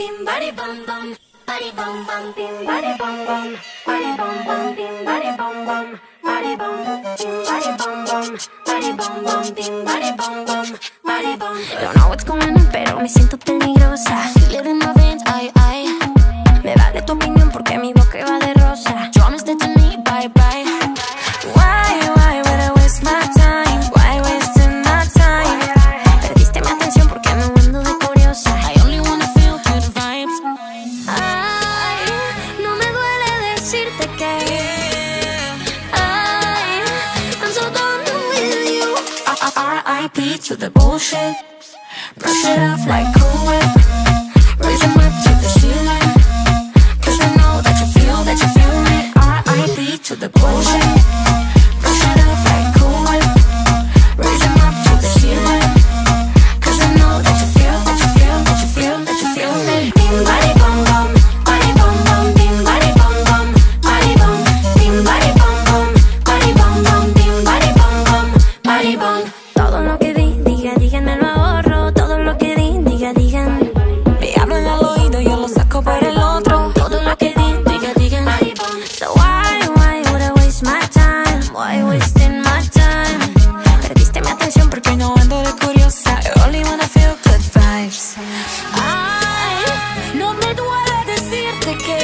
bim body bum bum, body bum bum, bim body bum bum, body bum bum, bim body bum bum, body bum, bim body bum bum, body bum bum, bim body bum bum, body bum. Don't know what's going on, pero me siento peligrosa. Feel it in my veins, ay ay. Me vale tu opinión porque mi boca va de rosa. Promise that to me, bye bye. Why would I waste my time? Why wasting my time? Perdiste mi atención porque me ando de curiosa. I only wanna feel good vibes. Ay, no me duele decirte que ay, I'm so done with you. R.I.P. to the bullshit. Brush it off like Cool Whip. Raise them up to the ceiling. Cause I know that you feel it. R.I.P. to the bullshit. Brush it off like Cool Whip. Raise them up to the ceiling. Cause I know that you feel it. Bing body bum bum, body bum bum, bing body bum bum, body bum, bing body bum bum, body bum bum, bing body bum bum, body bum. Todo lo que digan me lo ahorro. Todo lo que digan me hablan al oído, yo lo saco por el otro. Todo lo que digan. So why would I waste my time? Why wasting my time? Perdiste mi atención porque no ando de curiosa. I only wanna feel good vibes. Ay, no me duele decirte que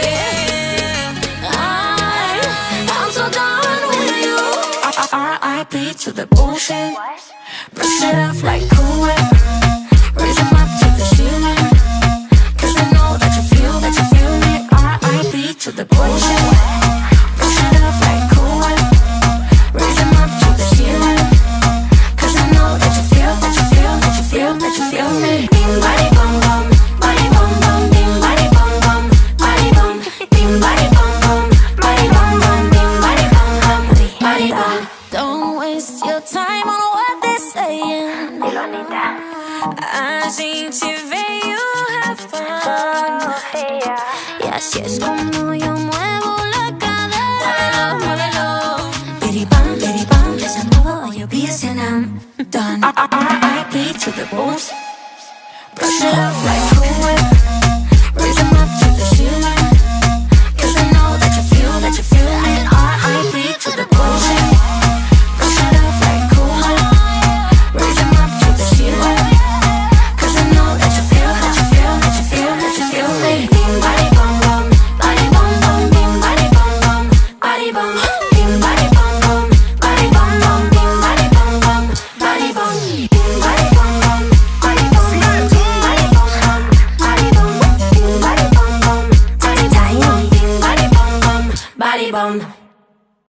ay, I'm so done with you. R.I.P. to the bullshit. Brush it off like Cool Whip. Raise them up to the ceiling. Cause I know that you feel it. R.I.P. to the bullshit. Brush it off like Cool Whip. Raise them up to the ceiling. Cause I know that you feel me. Bing body bum bum, body bum bum, bing body bum bum, body bum, bing body bum bum, body bum bum, bing body bum bum, body bum. Don't waste your time on what they're saying. Así te veo have fun. Y así es como yo muevo la cadera. Muévelo. Biddy bum, yes I know you'll be and I'm done. R.I.P. to the bulls. Brush it off like Cool Whip. Raise them up to the ceiling. Cause I know that you feel it. R.I.P. to the bullshit. Brush it off like Cool Whip. Raise them up to the ceiling. Cause I know that you feel me. Bing body bum bum, body bum bum, bing body bum bum, body bum, bing body bum bum, body bum bum, bing body bum bum, body bum, bing body bum bum, body bum, bing body bum bum, body bum, bing body bum bum, body bum, bing body bum bum, body bum.